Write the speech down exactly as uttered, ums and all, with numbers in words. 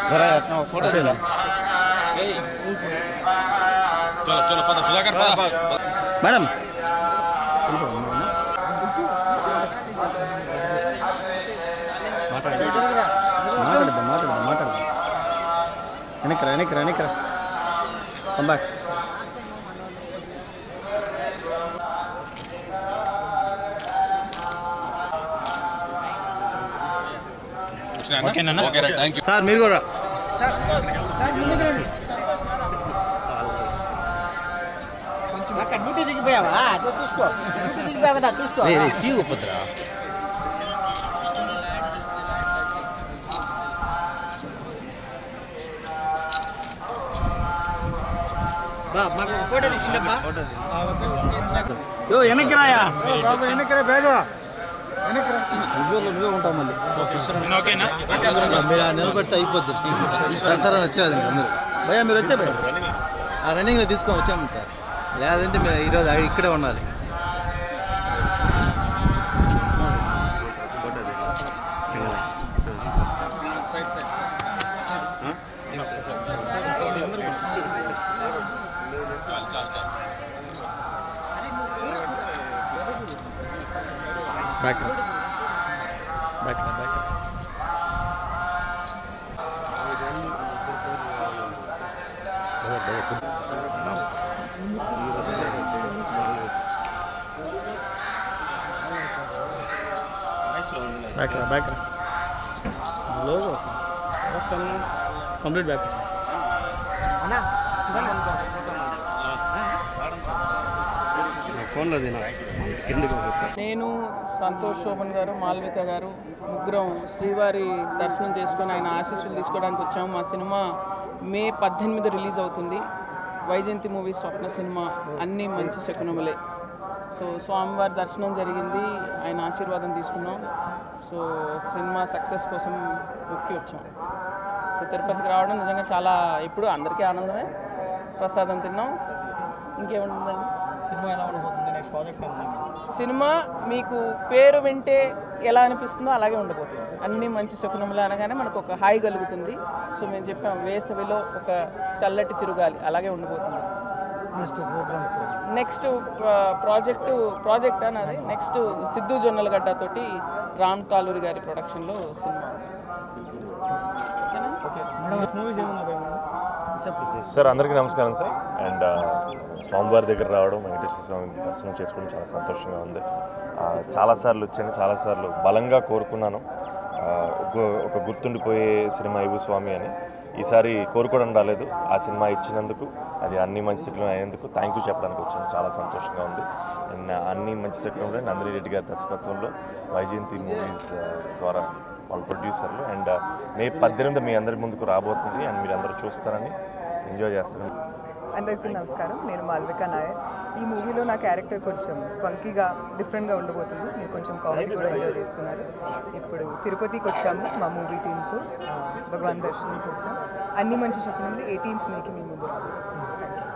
जरा अपना फोटो दे रहा चलो चलो पता सुधाकर पता मैडम మాట్లాడదా మాట్లాడదా మాట్లాడదా వెనక్రా వెనక్రా వెనక్రా కమ్ బ్యాక్ సార్ మీరు కూడా సార్ సార్ ముందుకు రండి కొంచెం అక్కడ డ్యూటీ దిగిపోయావా అటు చూసుకో డ్యూటీ దిగిపోయావు కదా చూసుకో చీవు పుత్రా బా మాకు ఫోటో తీసిందబ్బా యో వెనక్కి రాయా బాబు వెనక్కి రా బేగ వెనక్కి రా విజువల్ నువ్వే ఉంటావు మళ్ళీ ఓకేనా మీరు నిలబడితే అయిపోద్ది సార్ వచ్చేది మీరు భయ్యా మీరు వచ్చే భయ్యా ఆ రన్నింగ్లో తీసుకొని వచ్చాము సార్ లేదంటే మీరు ఈరోజు ఇక్కడే ఉండాలి side side back back back back back back logo complete back ana ఫోన్లో నేను సంతోష్ శోభన్ గారు మాల్విక గారు ముగ్గురం శ్రీవారి దర్శనం చేసుకొని ఆయన ఆశీస్సులు తీసుకోవడానికి వచ్చాము. మా సినిమా మే పద్దెనిమిది రిలీజ్ అవుతుంది. వైజయంతి మూవీ స్వప్న సినిమా అన్నీ మంచి శకునములే. సో స్వామివారి దర్శనం జరిగింది, ఆయన ఆశీర్వాదం తీసుకున్నాం. సో సినిమా సక్సెస్ కోసం మొక్కి వచ్చాం. సో తిరుపతికి రావడం నిజంగా చాలా ఇప్పుడు అందరికీ ఆనందమే. ప్రసాదం తిన్నాం. ఇంకేముంటుందండి సినిమా ఎలా ఉండబోతుంది? నెక్స్ట్ ప్రాజెక్ట్స్ ఏమన్నా? సినిమా మీకు పేరు వింటే ఎలా అనిపిస్తుందో అలాగే ఉండబోతుంది. అన్నీ మంచి శకునములు అనగానే మనకు ఒక హాయి కలుగుతుంది. సో మేము చెప్పాం వేసవిలో ఒక చల్లటి చిరుగాలి అలాగే ఉండబోతుంది. Next programs next project project అన్నది నెక్స్ట్ సిద్ధు జొన్నలగడ్డతోటి రామ్ తాలూరి గారి ప్రొడక్షన్లో సినిమా ఉంది. సార్ అందరికీ నమస్కారం సార్. అండ్ స్వామివారి దగ్గర రావడం, వెంకటేశ్వర స్వామి దర్శనం చేసుకోవడం చాలా సంతోషంగా ఉంది. చాలాసార్లు వచ్చాను, చాలాసార్లు బలంగా కోరుకున్నాను ఒక గుర్తుండిపోయే సినిమా ఇవ్వు స్వామి అని. ఈసారి కోరుకోవడం రాలేదు, ఆ సినిమా ఇచ్చినందుకు, అది అన్ని మంచి శకునం అయినందుకు థ్యాంక్ యూ చెప్పడానికి వచ్చాను. చాలా సంతోషంగా ఉంది. అండ్ అన్ని మంచి శకునంలో నందిని రెడ్డి గారి దర్శకత్వంలో వైజయంతి మూవీస్ ద్వారా వాళ్ళ ప్రొడ్యూసర్లు. అండ్ మే పద్దెనిమిది మీ అందరి ముందుకు రాబోతుంది. అండ్ మీరు అందరూ చూస్తారని, ఎంజాయ్ చేస్తారు. అందరికీ నమస్కారం, నేను మాల్విక నాయర్. ఈ మూవీలో నా క్యారెక్టర్ కొంచెం స్పంకీగా డిఫరెంట్గా ఉండబోతుంది. మీరు కొంచెం కామెడీ కూడా ఎంజాయ్ చేస్తున్నారు. ఇప్పుడు తిరుపతికి వచ్చాము మా మూవీ టీంతో భగవాన్ దర్శనం కోసం. అన్ని మంచి శకునంలో ఎయిటీన్త్ మేకి మీ ముందు రాబోతుంది. Thank you.